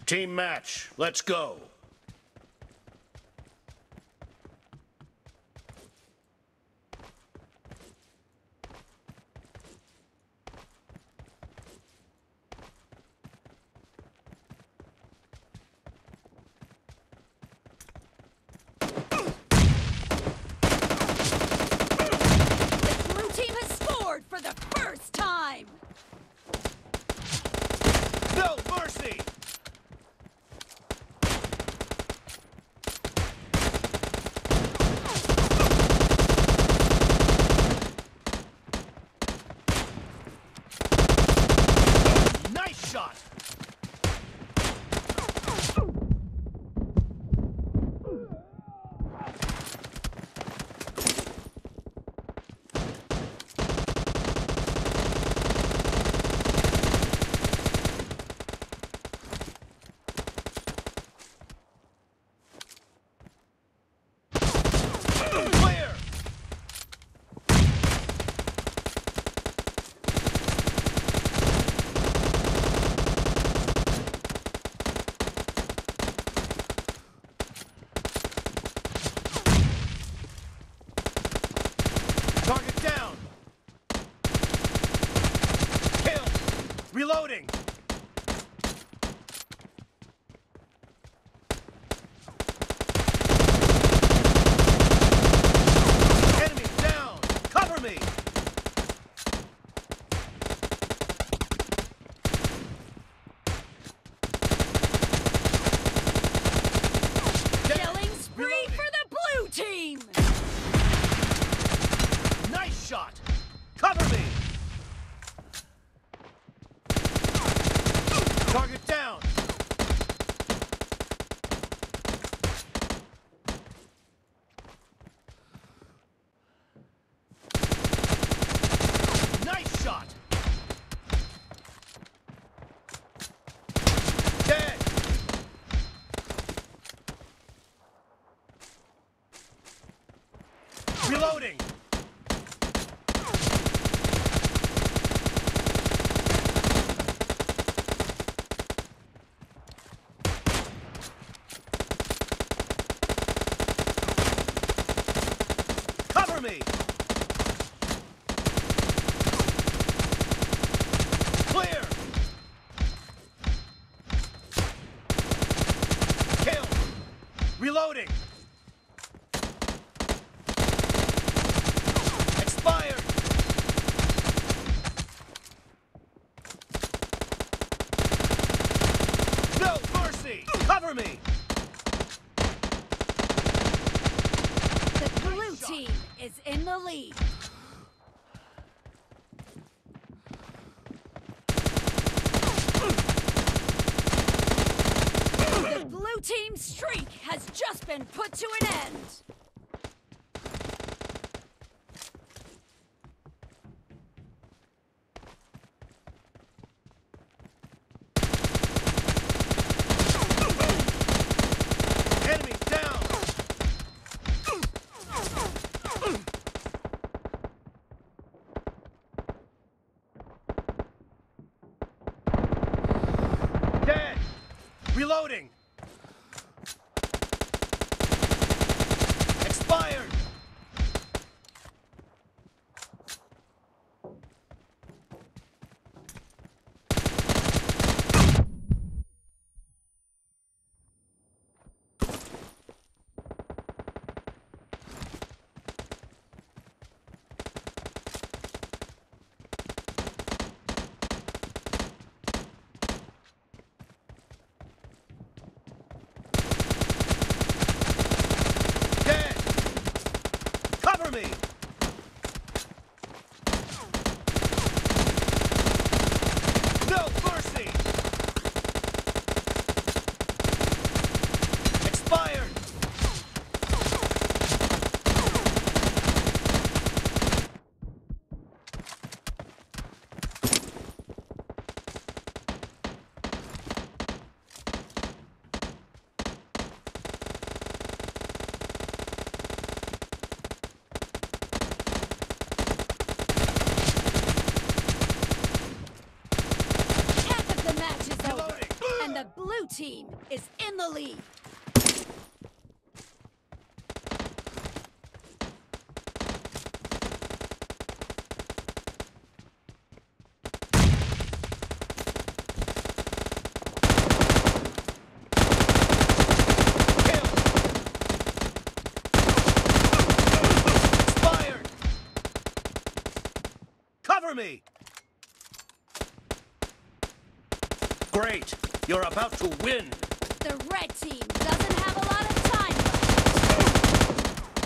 Team match, let's go. For the first time! No mercy! Nice shot! Target down! Kill! Reloading! Enemy down! Cover me! Killing spree for the blue team! Nice shot! Cover me! Target down! Nice shot! Dead! Reloading! Cover me! Clear! Kill! Reloading! Expired! No mercy! Cover me! The blue team is in the lead. The blue team's streak has just been put to an end. Enemy down! Dead! Reloading! Expired! team is in the lead. Kill! Expired! Cover me! Great! You're about to win! The red team doesn't have a lot of time left.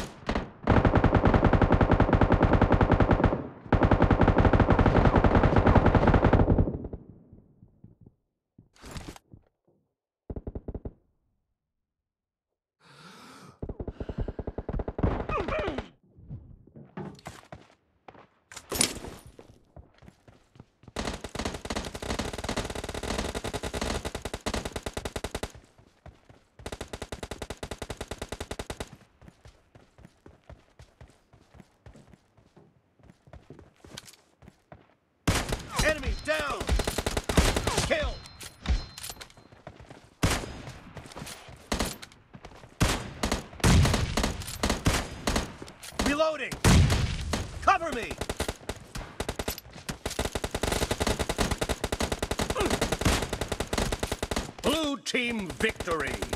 Enemy down! Kill! Reloading! Cover me! Blue team victory!